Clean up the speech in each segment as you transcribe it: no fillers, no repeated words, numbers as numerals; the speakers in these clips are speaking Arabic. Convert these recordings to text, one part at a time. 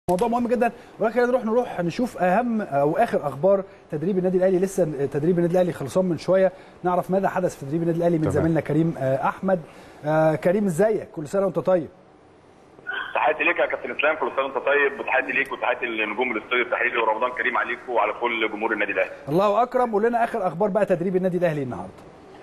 موضوع مهم جدا، ولكن نروح نشوف اهم او اخر اخبار تدريب النادي الاهلي. لسه تدريب النادي الاهلي خلصان من شويه، نعرف ماذا حدث في تدريب النادي الاهلي من زميلنا كريم احمد. كريم ازيك؟ كل سنه وانت طيب. تحياتي ليك يا كابتن اسلام، كل سنه وانت طيب، وتحياتي ليك وتحياتي لنجوم الاستوديو التحليلي ورمضان كريم عليكم وعلى كل جمهور النادي الاهلي. الله اكرم، قول لنا اخر اخبار بقى تدريب النادي الاهلي النهارده.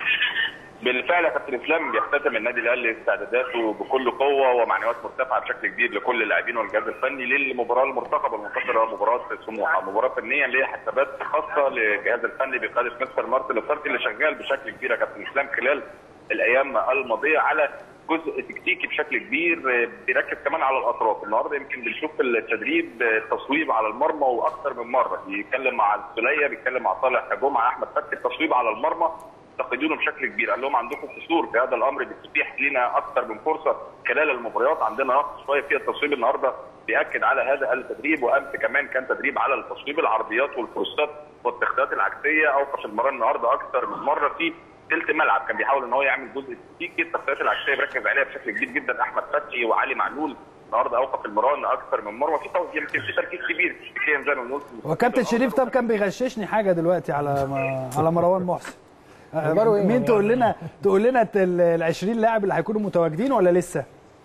بالفعل يا كابتن اسلام بيختتم النادي الاهلي استعداداته بكل قوه ومعنويات مرتفعه بشكل كبير لكل اللاعبين والجهاز الفني للمباراه المرتقبه المنتصره، مباراه سموحه، مباراه فنيه ليها حسابات خاصه للجهاز الفني بقياده مستر مارتن لوسارتي اللي شغال بشكل كبير يا كابتن اسلام خلال الايام الماضيه على جزء تكتيكي بشكل كبير، بيركز كمان على الاطراف. النهارده يمكن بنشوف التدريب تصويب على المرمى واكثر من مره، بيتكلم مع السوليه، بيتكلم مع صالح جمعه، احمد فتحي، التصويب على المرمى تقيدونه بشكل كبير. قال لهم عندكم قصور في هذا الامر، بتتيح لنا اكثر من فرصه خلال المباريات، عندنا نقص شويه في التصويب. النهارده بياكد على هذا التدريب، وامس كمان كان تدريب على التصويب العرضيات والكروسات والتغطيات العكسيه. اوقف المران النهارده اكثر من مره في ثلث ملعب، كان بيحاول ان هو يعمل جزء تكتيكي. التغطيات العكسيه بيركز عليها بشكل كبير جدا احمد فتحي وعلي معلول. النهارده اوقف المران اكثر من مره، يمكن في تركيز كبير تكتيكيا زي ما بنقول. وكابتن شريف طب كان بيغششني حاجه دلوقتي على مروان محسن. مين تقول لنا ال 20 لاعب اللي هيكونوا متواجدين ولا لسه؟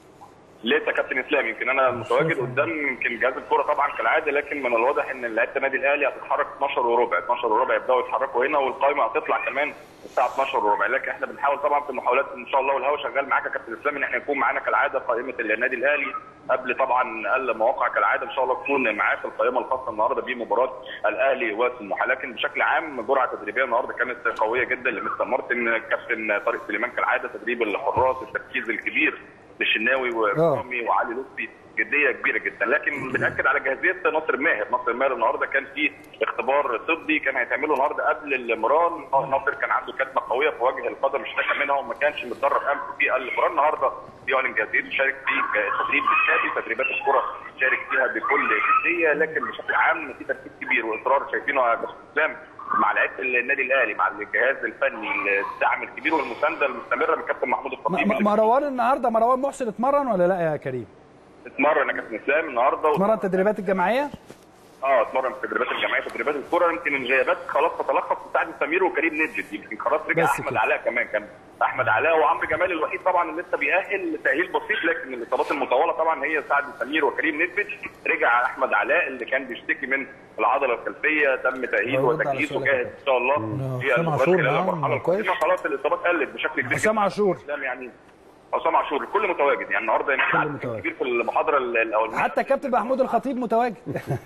لسه كابتن اسلام، يمكن انا متواجد قدام يمكن جهاز الكوره طبعا كالعاده، لكن من الواضح ان لعيبه النادي الاهلي هتتحرك 12 وربع يبداوا يتحركوا هنا، والقائمه هتطلع كمان الساعه 12 وربع. لكن احنا بنحاول طبعا في المحاولات ان شاء الله، والهوا شغال معاك يا كابتن اسلام، ان احنا يكون معانا كالعاده قائمه النادي الاهلي قبل طبعا المواقع كالعاده. ان شاء الله تكون معاك القائمه الخاصه النهارده بمباراه الاهلي وسموحه. لكن بشكل عام جرعه تدريبيه النهارده كانت قويه جدا لمستر مارتن، كابتن طارق سليمان كالعاده، تدريب الحراس، التركيز الكبير للشناوي ورامي وعلي لطفي، جديه كبيره جدا. لكن بنأكد على جاهزيه ناصر ماهر النهارده كان في اختبار طبي كان هيتعمله النهارده قبل المران. ناصر كان عنده كتمه قويه في وجه القدم اشتكى منها وما كانش متدرب امس في المران. النهارده بيعلن جاهزيته، شارك في التدريب بالكافي، تدريبات الكره شارك فيها بكل جديه. لكن بشكل عام في تركيز كبير واصرار شايفينه يا كابتن اسلام مع لعيبه النادي الاهلي، مع الجهاز الفني، الدعم الكبير والمسانده المستمره من كابتن محمود الخطيب. مروان محسن اتمرن ولا لا يا كريم؟ اتمرن يا كابتن اسلام النهارده. اتمرن تدريبات الجماعيه؟ اتمرن في التدريبات الجماعيه، تدريبات الكره. يمكن الغيابات خلاص تتلخص في سعد سمير وكريم نيدفيد، يمكن خلاص رجع احمد علاء، كمان كان احمد علاء وعمرو جمال الوحيد طبعا اللي لسه بيأهل تأهيل بسيط، لكن الاصابات المطوله طبعا هي سعد سمير وكريم نيدفيد. رجع احمد علاء اللي كان بيشتكي من العضله الخلفيه، تم تأهيله وتجهيزه وجاهز ان شاء الله في المرحله القادمه. خلاص الاصابات قلت بشكل كبير. حسام عاشور يعني حسام عاشور الكل متواجد، يعني النهارده يمكن كبير في المحاضره الاولانيه، حتى كابتن محمود الخطيب متواجد.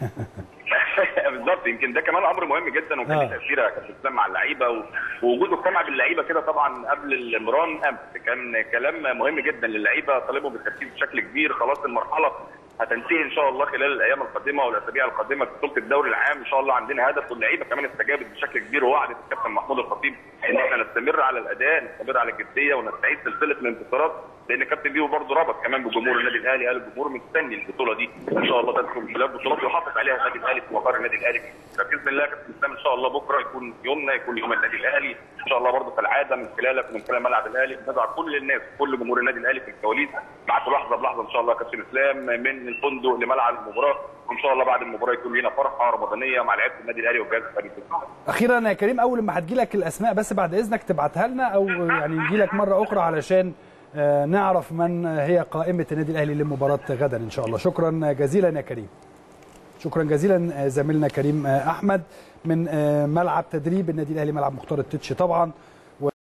بالظبط، يمكن ده كمان امر مهم جدا وكان له تاثير يا كابتن اسلام مع اللعيبه، ووجوده اجتمع باللعيبه كده طبعا قبل المران امس كان كلام مهم جدا للعيبه، طالبوا بالتركيز بشكل كبير. خلاص المرحله هتنتهي ان شاء الله خلال الايام القادمه والاسابيع القادمه في بطوله الدوري العام. ان شاء الله عندنا هدف، واللعيبه كمان استجابت بشكل كبير، ووعدت الكابتن محمود الخطيب ان احنا نستمر على الاداء، نستمر على الجديه، ونستعيد سلسله الانتصارات، لان كابتن بيبو برضه ربط كمان بجمهور النادي الاهلي، قال الجمهور مستني البطوله دي ان شاء الله تدخل خلال بطولات يحافظ عليها النادي الاهلي في مقر النادي الاهلي. باذن الله يا كابتن اسلام ان شاء الله بكره يكون يومنا، يكون يوم النادي الاهلي ان شاء الله. برضه كالعاده من خلالك ومن خلال ملعب الاهلي بندعو كل الناس، كل جمهور النادي الاهلي في الكواليس معاكم لحظه بلحظه ان شاء الله يا كابتن اسلام، من الفندق لملعب المباراه، وان شاء الله بعد المباراه يكون لنا فرحه رمضانيه مع لعيبه النادي الاهلي والجهاز الفني. اخيرا يا كريم، اول ما هتجي لك الاسماء بس بعد اذنك تبعتها لنا، او يعني نجي لك مره اخرى علشان نعرف من هي قائمه النادي الاهلي لمباراه غدا ان شاء الله. شكرا جزيلا يا كريم. شكرا جزيلا زميلنا كريم احمد من ملعب تدريب النادي الاهلي، ملعب مختار التتش طبعا.